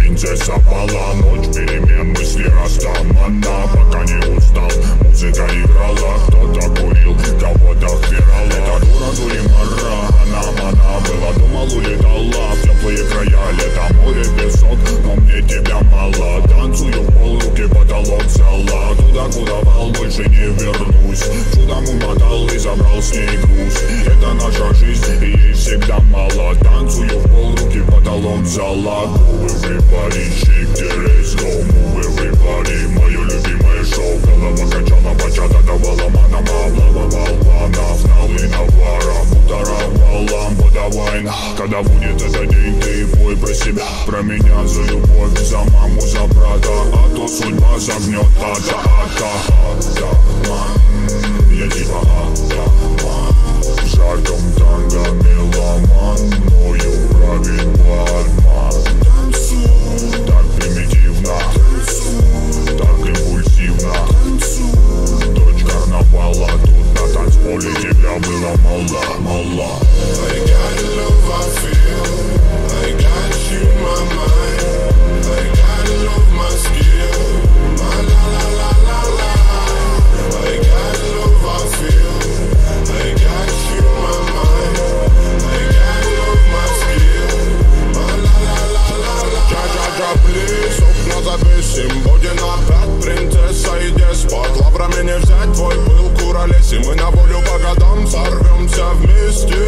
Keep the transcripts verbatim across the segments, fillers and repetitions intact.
принцесса пала. Ночь перемен, мысли растамана. Пока не устал, музыка играла. Кто-то курил, кого-то хверал. Это дура дуримара, она мана была. Думал, улетала в теплые края. Лето, море, песок, но мне тебя мало. Танцую в пол, руки потолок взяла. Туда, куда вал, больше не вернусь. Чудом умотал и забрал с ней груз. Это наша жизнь, и ей всегда мало. Танцую в пол, руки потолок взяла. Move everybody, shake the let's go. Move everybody, мое любимое шоу. Голова качала, бачата давала манама. Плавала волнов, налы навара. Мутаровала, подавай. Когда будет этот день, ты пой про себя. Про меня за любовь, за маму, за брата. А то судьба загнет, ата, ата, ата, ман. Я типа ата, ман. В жарком танго меломан. Мною правит бармен. Так примитивно, так импульсивно. Дочь карнавала, тут на танцполе тебя было мало, мало. I got the love I feel, I got you in my mind. I got the love my skill, my la la la la la. I got the love I feel, I got you in my mind. I got the love my skill, my la la la la la. Джа-джа-джа, плиз, окна завесим. Будет опять принцесса и деспот. Лаврами не взять, твой был куролес. И мы на волю по годам сорвемся вместе.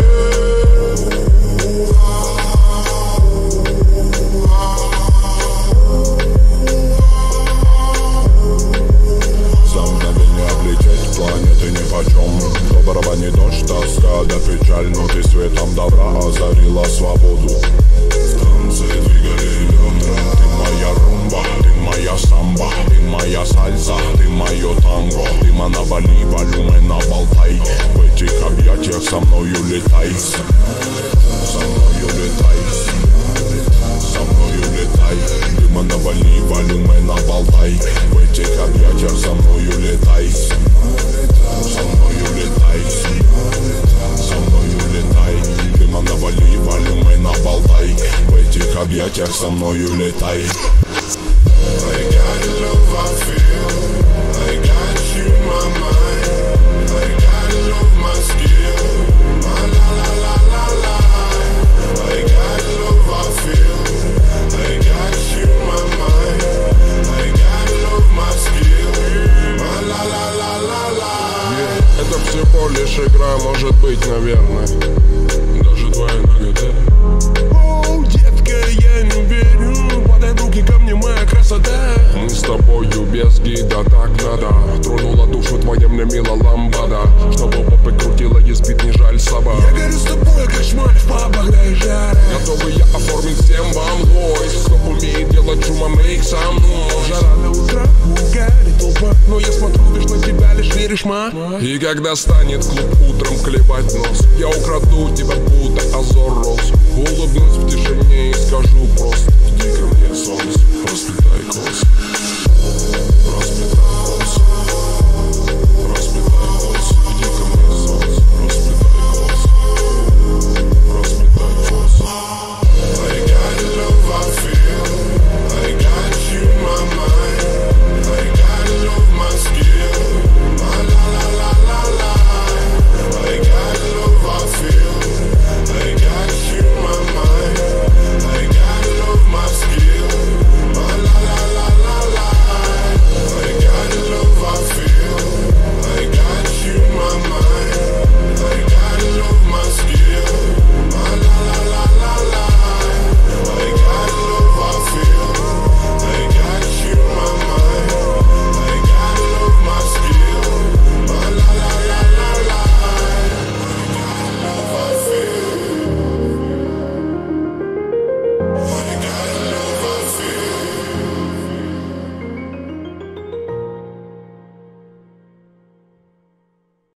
За мгновение облететь планеты нипочем. Доброго не дождь, тоска да печаль. Но ты светом добра озарила свободу. В танце двигали бедра. Ты моя румба, ты моя самба. Ты моя сальса, ты мое танго. Ты монобали, волюмы на болтай. В этих объятиях со мною летай. Со мною летай. Со мною летай. Ты монобали, волюмы на болтай. В этих объятиях со мною летай. Со мною летай. Со мною летай. Ты монобали, волюмы на болтай. В этих объятиях со мною летай. I got the love I feel, I got you in my mind. I got the love my skill, my la la la la la. I got the love I feel, I got you in my mind. I got the love my skill, my la la la la la. Yeah, это всего лишь игра, может быть, наверное. Даже двойная ГТ. Оу, детка, я не верю. Подай руки ко мне, моя красота. Мы с тобою без гида, так надо. Тронула душу твоя мне мила ламбада. Чтобы попы крутила, есть бит, не жаль собак. Я горю с тобой, как шмаль в пабах, дай жара. Готовы я оформить всем вам лойс. Кто умеет делать шума, мейк со мной. Жара до утра, угари толпа. Но я смотрю лишь на тебя, лишь веришь, ма. И когда станет клуб утром клевать нос, я украду тебя, будто Азор Рос. Улыбнусь в тишине и скажу просто в диком